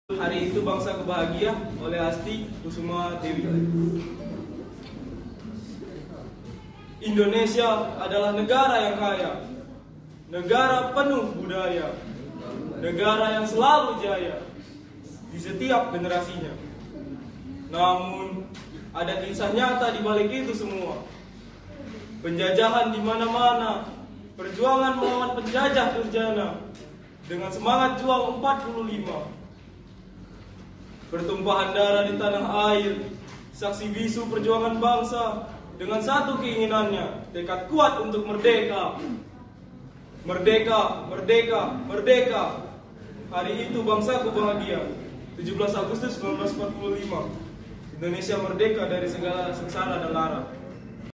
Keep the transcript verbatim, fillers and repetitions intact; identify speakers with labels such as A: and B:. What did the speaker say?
A: Hari itu bangsaku bahagia oleh Asti Kusuma Dewi. Indonesia adalah negara yang kaya, negara penuh budaya, negara yang selalu jaya di setiap generasinya. Namun ada kisah nyata di balik itu semua. Penjajahan di mana-mana, perjuangan melawan penjajah durjana dengan semangat juang empat puluh lima. Pertumpahan darah di tanah air, saksi bisu perjuangan bangsa dengan satu keinginannya, tekad kuat untuk merdeka. Merdeka, merdeka, merdeka. Hari itu bangsaku bahagia. tujuh belas Agustus seribu sembilan ratus empat puluh lima. Indonesia merdeka dari segala sengsara dan lara.